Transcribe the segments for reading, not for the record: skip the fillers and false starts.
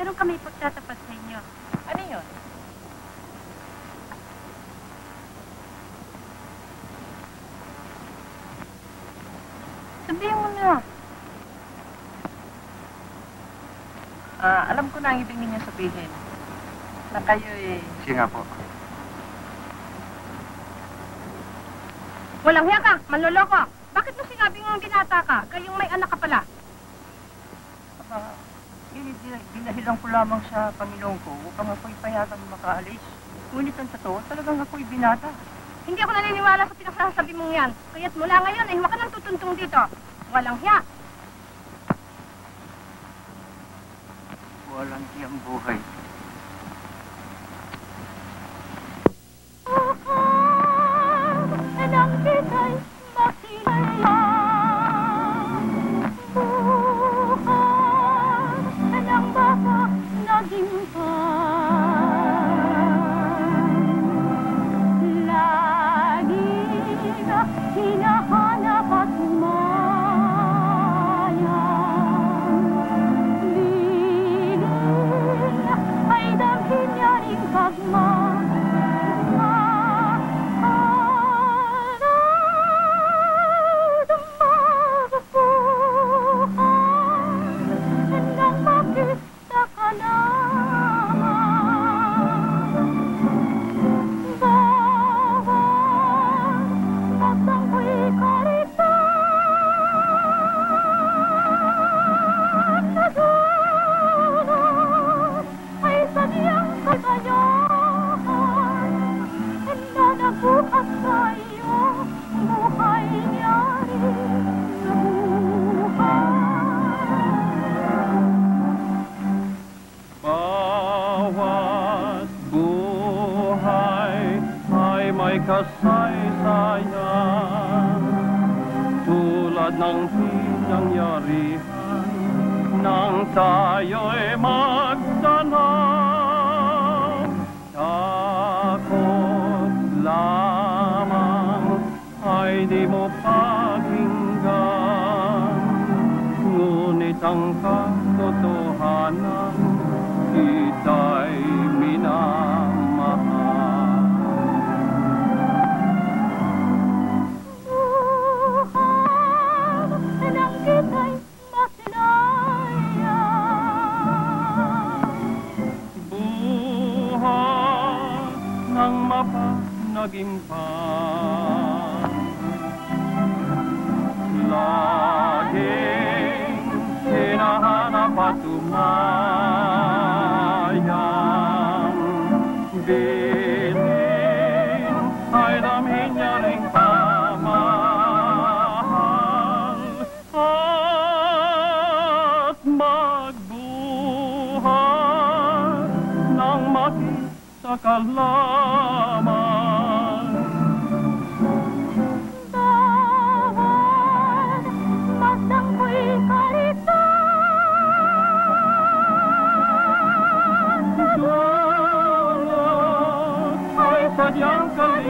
meron kami pagtatapat sa inyo. Ano yun? Sabihin mo na. Alam ko na ang ibig ninyo sabihin. Na kayo eh... Sige nga po. Walang hiya ka, manloloko. Bakit mo sinabing binata ka? Gayong may anak ka pala. Dinahilan ko lamang sa Panginoon ko upang ako'y payagan makaalis. Ngunit ang totoo, talagang ako'y binata. Hindi ako naniniwala sa pinagsasabi mong yan. Kaya't mula ngayon ay huwag ka nang tutuntong dito. Walang hiya. Walang hiyang buhay. Nang kita'y makilala. Buhay ng baka naging lagi na hinahanap at umayang. Lilim ay damhin niya rin bukas sa iyo, buhay niya rin bawat buhay ay may kasaysayan tulad ng pinangyarihan nang tayo'y magdanaw. Takot lamang ay di mo pakinggan, ngunit ang katotohanan kita'y minamahal. buhay ng kita'y masilayan. Buhay ng mapanaginpan, laging hinahanap at umayang. Bilin ay damhin niya ring pamahal at magbuhay nang makita ka lamang. Bawat masang ko'y kalitan, ay sadyang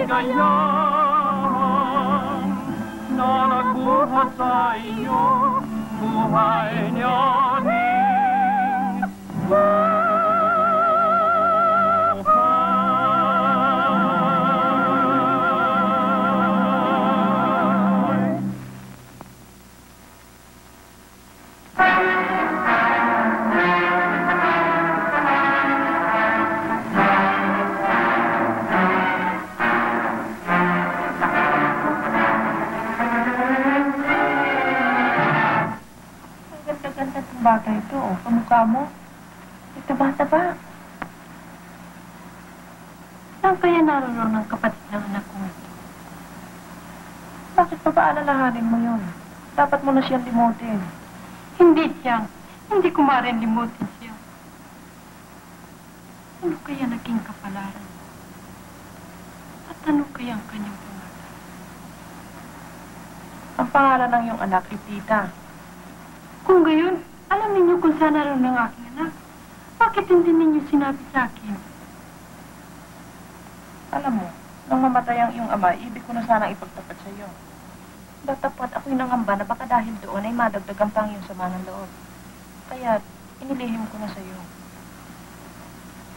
kaligayahan na nagbuhat sa iyo, buhay niya rin. Ganda-ganda ng bata ito, oh. Kamukha mo. Ito bata-ba? Saan kaya naroon ng kapatid ng anak ko ito? Bakit pa paalalahanin mo yun? Dapat mo na siyang limutin. Hindi siya. Hindi ko maaaring limutin siya. Ano kaya naging kapalaran? At ano kaya ang kanyang pangalan? Ang pangalan ng iyong anak ay Tita. Kung gayon, alam ninyo kung saan naroon ng aking anak. Bakit hindi ninyo sinabi sa akin? Alam mo, nang mamatay ang iyong ama, ibig ko na sanang ipagtapat sa iyo. Datapat ako'y nangamba na baka dahil doon ay madagdagan pang iyong sama ng loob. Kaya, inilihim ko na sa iyo.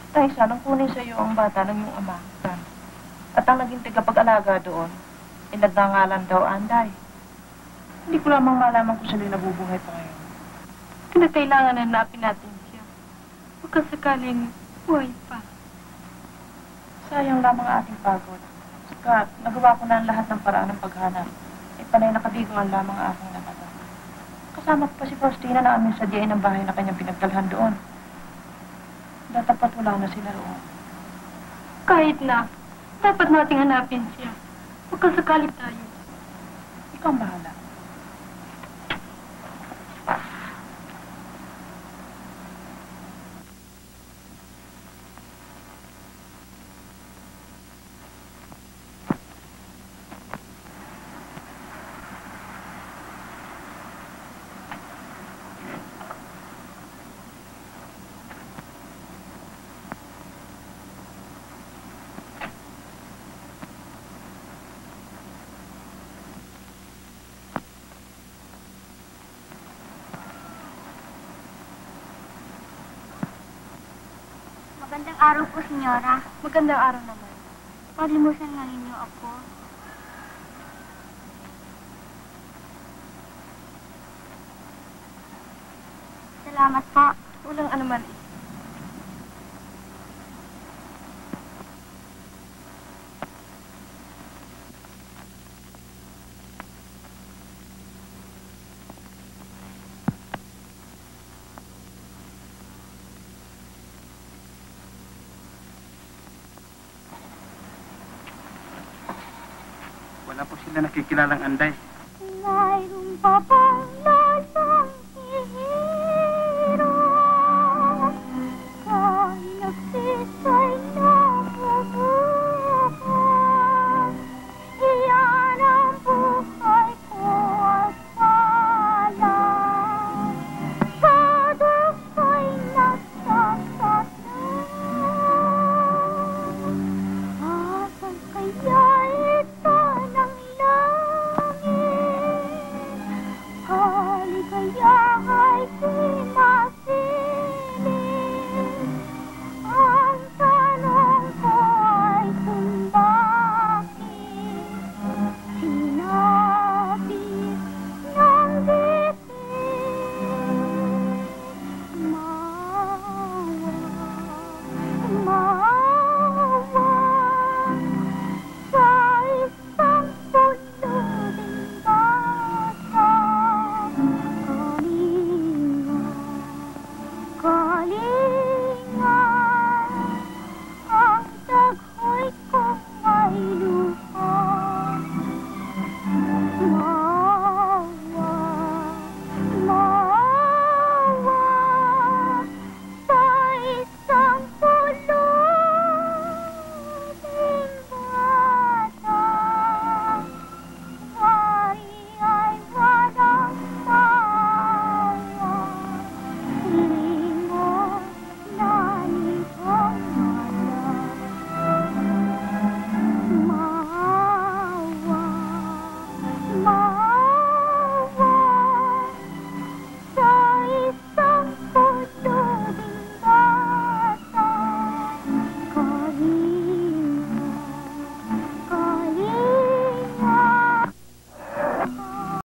Dahil sanang kunin sa iyo ang bata ng iyong ama, Tan. At ang naging tagapag-alaga doon, ay nagngangalan daw Anday. Hindi ko lamang malaman kung sila nabubuhay pa ngayon. Kinakailangan na hanapin natin siya. Baka sakaling buhay pa. Sayang lamang ang ating pagod. Saka, nagawa ko na ang lahat ng paraan ng paghanap. Ay panay nakabigongan lamang ang aking nakata. Kasama ko pa si Faustina na aming sadyain ng bahay na kanyang pinagdalhan doon. Datapat wala na sila roon. Kahit na, dapat nating hanapin siya. Baka sakali tayo. Ikaw ang bahala. Magandang araw po, senyora. Magandang araw naman. Palimusan nga ninyo ako. Salamat po. Walang anuman. Wala po sila nakikilalang Anday. Mayroong papang